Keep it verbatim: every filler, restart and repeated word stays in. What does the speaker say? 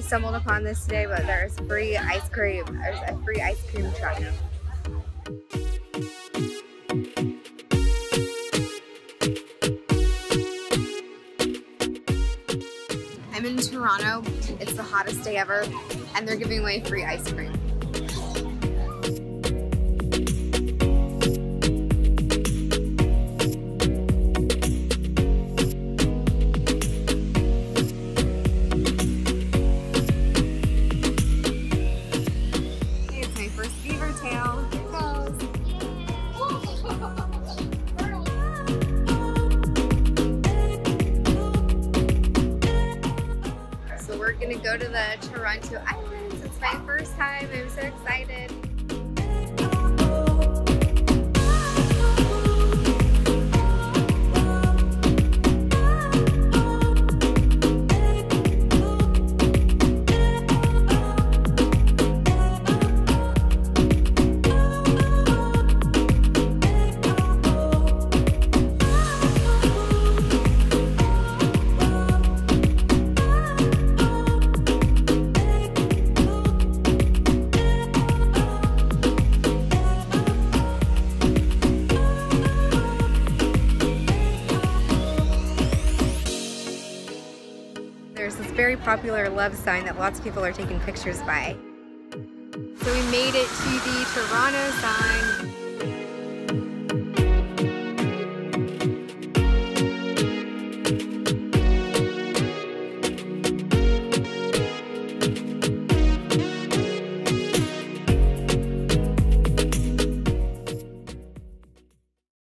we stumbled upon this today, but there's free ice cream. There's a free ice cream truck. I'm in Toronto. It's the hottest day ever, and they're giving away free ice cream. It's my first beaver tail. Here it goes. So we're gonna go to the Toronto Islands. It's my first time. I'm so excited. There's this very popular love sign that lots of people are taking pictures by. So we made it to the Toronto sign.